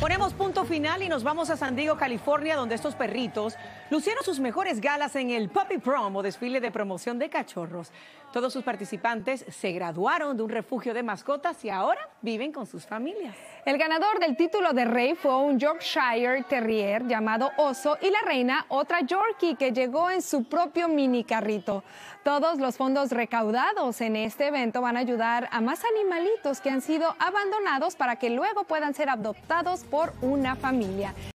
Ponemos punto final y nos vamos a San Diego, California, donde estos perritos lucieron sus mejores galas en el Puppy Prom o desfile de promoción de cachorros. Todos sus participantes se graduaron de un refugio de mascotas y ahora viven con sus familias. El ganador del título de rey fue un Yorkshire Terrier llamado Oso y la reina otra Yorkie que llegó en su propio mini carrito. Todos los fondos recaudados en este evento van a ayudar a más animalitos que han sido abandonados para que luego puedan ser adoptados por una familia.